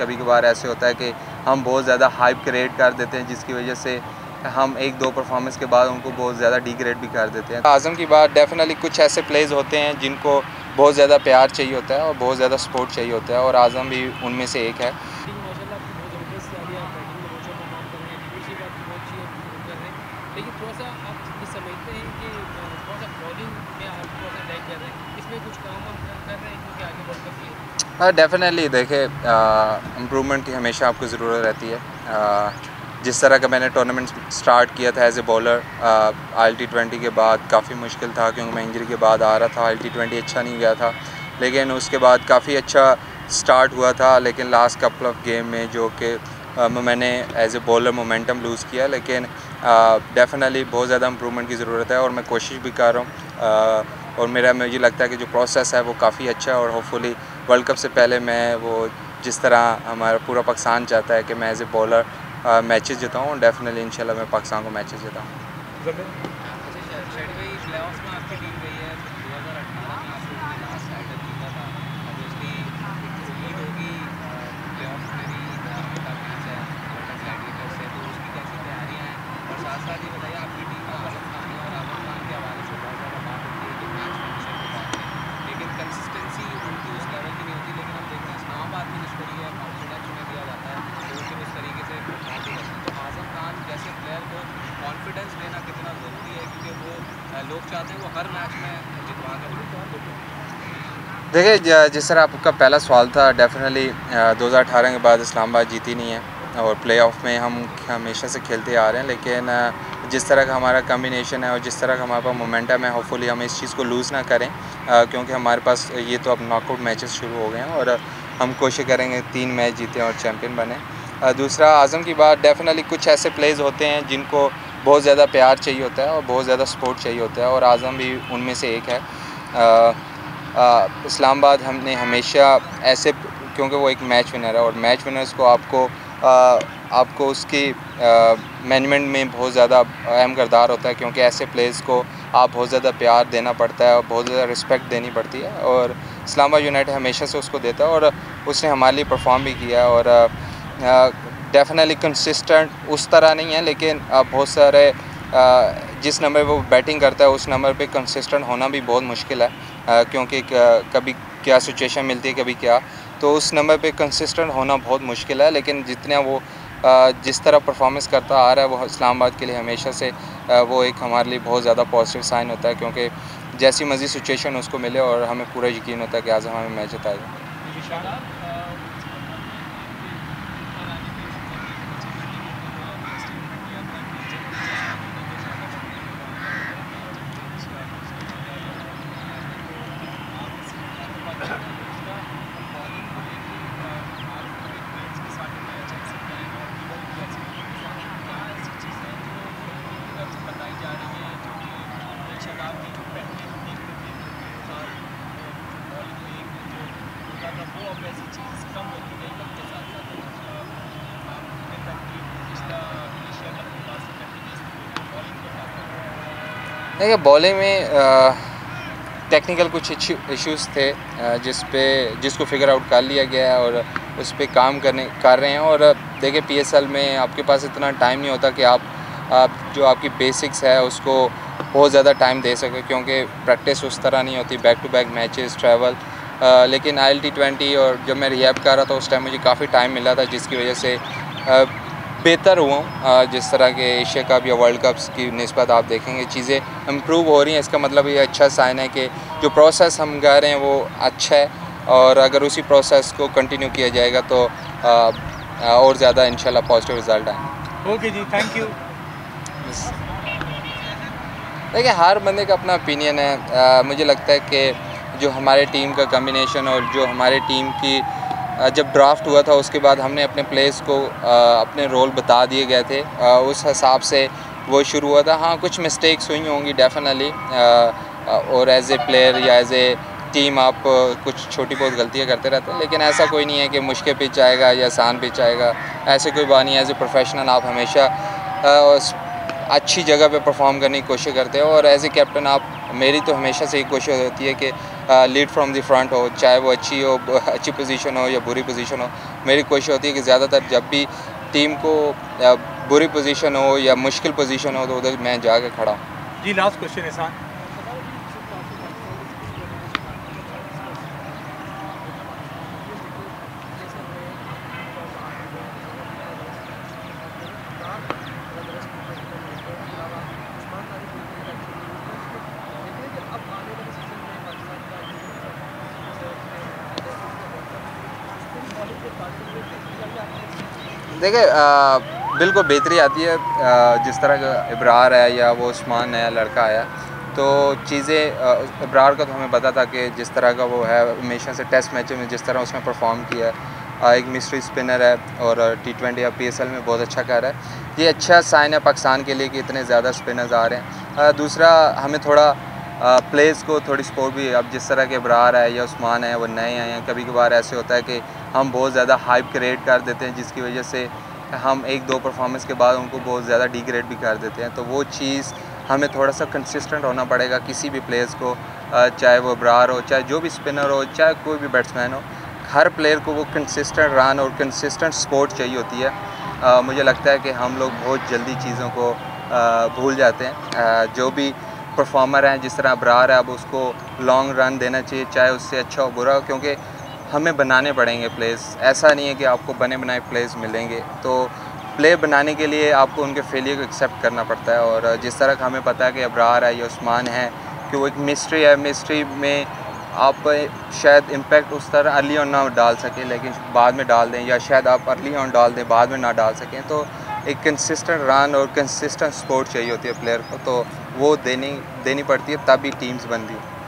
कभी कभार ऐसे होता है कि हम बहुत ज़्यादा हाइप क्रिएट कर देते हैं, जिसकी वजह से हम एक दो परफॉर्मेंस के बाद उनको बहुत ज़्यादा डिग्रेड भी कर देते हैं। आज़म की बात डेफिनेटली कुछ ऐसे प्लेयर्स होते हैं जिनको बहुत ज़्यादा प्यार चाहिए होता है और बहुत ज़्यादा सपोर्ट चाहिए होता है, और आज़म भी उनमें से एक है। लेकिन थोड़ा-सा आप ये समझते हैं कि थोड़ा-सा बॉलिंग में आप थोड़ा-सा लैग कर रहे हैं, इसमें कुछ काम आप कर रहे हैं क्योंकि आगे वर्ल्ड कप भी है? हाँ, डेफिनेटली देखिए, इम्प्रूवमेंट की हमेशा आपको ज़रूरत रहती है। जिस तरह का मैंने टूर्नामेंट स्टार्ट किया था एज ए बॉलर, ILT20 के बाद काफ़ी मुश्किल था क्योंकि मैं इंजरी के बाद आ रहा था। ILT20 अच्छा नहीं गया था, लेकिन उसके बाद काफ़ी अच्छा स्टार्ट हुआ था, लेकिन लास्ट कपल ऑफ गेम में जो कि मैंने as a bowler momentum lose किया। लेकिन डेफिनेटली बहुत ज़्यादा इम्प्रूवमेंट की ज़रूरत है और मैं कोशिश भी कर रहा हूँ, और मुझे लगता है कि जो प्रोसेस है वो काफ़ी अच्छा है, और होपफुली वर्ल्ड कप से पहले मैं वो जिस तरह हमारा पूरा पाकिस्तान चाहता है कि मैं एज ए बॉलर मैचेस जिताऊँ, डेफिनेटली इंशाल्लाह मैं पाकिस्तान को मैचेस जिताऊँ। साथ ही बताइए आपकी टीम में आज़म खान है और आज़म खान के हवाले से बहुत ज़्यादा बात होती है कि मैच फिनिशर को पाते हैं, लेकिन कंसिस्टेंसी उनकी उस लेवल की नहीं होती। लेकिन हम देखते हैं इस्लामाबाद में जिस तरीके का कॉन्फिडेंस उन्हें दिया जाता है तो वो फिर उस तरीके से परफॉर्म भी करते हैं। तो आज़म खान जैसे प्लेयर को कॉन्फिडेंस देना कितना ज़रूरी है, क्योंकि वो लोग चाहते हैं वो हर मैच में जितवा कर। देखिए, जिस तरह आपका पहला सवाल था, डेफिनेटली 2018 के बाद इस्लामाबाद जीती नहीं है, और प्लेऑफ में हम हमेशा से खेलते आ रहे हैं। लेकिन जिस तरह का हमारा कॉम्बिनेशन है और जिस तरह का हमारे पास मोमेंटम है, होपफुली हम इस चीज़ को लूज़ ना करें, क्योंकि हमारे पास ये तो अब नॉकआउट मैचेस शुरू हो गए हैं और हम कोशिश करेंगे 3 मैच जीतें और चैम्पियन बने। दूसरा, आज़म की बात, डेफिनेटली कुछ ऐसे प्लेयर्स होते हैं जिनको बहुत ज़्यादा प्यार चाहिए होता है और बहुत ज़्यादा सपोर्ट चाहिए होता है, और आज़म भी उनमें से एक है। इस्लामाबाद हमने हमेशा ऐसे, क्योंकि वो एक मैच विनर है, और मैच विनर्स को आपको उसकी मैनेजमेंट में बहुत ज़्यादा अहम किरदार होता है, क्योंकि ऐसे प्लेयर्स को आप बहुत ज़्यादा प्यार देना पड़ता है और बहुत ज़्यादा रिस्पेक्ट देनी पड़ती है, और इस्लामाबाद यूनाइटेड हमेशा से उसको देता है और उसने हमारे लिए परफॉर्म भी किया है। और डेफिनेटली कंसिस्टेंट उस तरह नहीं है, लेकिन बहुत सारे जिस नंबर पे वो बैटिंग करता है उस नंबर पे कंसिस्टेंट होना भी बहुत मुश्किल है, क्योंकि कभी क्या सिचुएशन मिलती है, कभी क्या, तो उस नंबर पे कंसिस्टेंट होना बहुत मुश्किल है। लेकिन जितना वो जिस तरह परफॉर्मेंस करता आ रहा है, वो इस्लामाबाद के लिए हमेशा से वो एक हमारे लिए बहुत ज़्यादा पॉजिटिव साइन होता है, क्योंकि जैसी मर्जी सिचुएशन उसको मिले और हमें पूरा यकीन होता है कि आज हमें मैच जिताएगा। देखिए, बॉलिंग में टेक्निकल कुछ इश्यूज़ थे, जिसको फिगर आउट कर लिया गया है और उस पर काम कर रहे हैं। और देखिए, PSL में आपके पास इतना टाइम नहीं होता कि आप जो आपकी बेसिक्स है उसको बहुत ज़्यादा टाइम दे सकें, क्योंकि प्रैक्टिस उस तरह नहीं होती, back to back matches, travel. लेकिन ILT20 और जब मैं रिहैब कर रहा था उस टाइम मुझे काफ़ी टाइम मिला था, जिसकी वजह से बेहतर हुआ हूँ। जिस तरह के एशिया कप या वर्ल्ड कप्स की निस्बत आप देखेंगे चीज़ें इम्प्रूव हो रही हैं, इसका मतलब ये अच्छा साइन है कि जो प्रोसेस हम कर रहे हैं वो अच्छा है, और अगर उसी प्रोसेस को कंटिन्यू किया जाएगा तो और ज़्यादा इंशाल्लाह पॉजिटिव रिज़ल्ट आएंगे। ओके जी, थैंक यू। देखिए, हर बंदे का अपना ओपिनियन है। मुझे लगता है कि जो हमारे टीम का कॉम्बिनेशन और जो हमारे टीम की जब ड्राफ्ट हुआ था उसके बाद हमने अपने प्लेयर्स को अपने रोल बता दिए गए थे, उस हिसाब से वो शुरू हुआ था। हाँ, कुछ मिस्टेक्स हुई होंगी डेफिनेटली, और एज ए प्लेयर या एज ए टीम आप कुछ छोटी बहुत गलतियाँ करते रहते हैं, लेकिन ऐसा कोई नहीं है कि मुश्किल पिच आएगा या आसान पिच आएगा, ऐसे कोई बात नहीं है। एज ए प्रोफेशनल आप हमेशा अच्छी जगह पे परफॉर्म करने की कोशिश करते हो, और एज़ ए कैप्टन मेरी तो हमेशा से ही कोशिश होती है कि लीड फ्रॉम द फ्रंट हो, चाहे वो अच्छी पोजीशन हो या बुरी पोजीशन हो। मेरी कोशिश होती है कि ज़्यादातर जब भी टीम को बुरी पोजीशन हो या मुश्किल पोजीशन हो तो उधर मैं जाके खड़ा हूँ। जी लास्ट क्वेश्चन एहसान। देखिए बिल्कुल बेहतरी आती है जिस तरह का इब्रार है या वो उस्मान नया लड़का आया तो चीज़ें इब्रार का तो हमें पता था कि जिस तरह का वो है हमेशा से टेस्ट मैचों में जिस तरह उसने परफॉर्म किया है, एक मिस्ट्री स्पिनर है और T20 या PSL में बहुत अच्छा कर रहा है। ये अच्छा साइन है पाकिस्तान के लिए कि इतने ज़्यादा स्पिनर्स आ रहे हैं। दूसरा हमें थोड़ा प्लेयर्स को थोड़ी सपोर्ट भी, अब जिस तरह के इब्रार है या उस्मान है वो नए आए हैं, कभी कभार ऐसे होता है कि हम बहुत ज़्यादा हाइप क्रिएट कर देते हैं जिसकी वजह से हम एक दो परफॉर्मेंस के बाद उनको बहुत ज़्यादा डिग्रेड भी कर देते हैं। तो वो चीज़ हमें थोड़ा सा कंसिस्टेंट होना पड़ेगा किसी भी प्लेयर्स को, चाहे वो इब्रार हो, चाहे जो भी स्पिनर हो, चाहे कोई भी बैट्समैन हो, हर प्लेयर को वो कंसिस्टेंट रन और कंसिस्टेंट सपोर्ट चाहिए होती है। मुझे लगता है कि हम लोग बहुत जल्दी चीज़ों को भूल जाते हैं। जो भी परफॉर्मर हैं जिस तरह इब्रार है, अब उसको लॉन्ग रन देना चाहिए, चाहे उससे अच्छा हो बुरा हो, क्योंकि हमें बनाने पड़ेंगे प्लेयर्स। ऐसा नहीं है कि आपको बने बनाए प्लेयर्स मिलेंगे। तो प्ले बनाने के लिए आपको उनके फेलियर को एक्सेप्ट करना पड़ता है। और जिस तरह का हमें पता है कि इब्रार है या उस्मान है कि वो एक मिस्ट्री है, मिस्ट्री में आप शायद इम्पैक्ट उस तरह अर्ली ऑन ना डाल सकें लेकिन बाद में डाल दें, या शायद आप अर्ली ऑन डाल दें बाद में ना डाल सकें। तो एक कंसिस्टेंट रन और कंसिस्टेंट सपोर्ट चाहिए होती है प्लेयर को, तो वो देनी पड़ती है तभी टीम्स बनती है।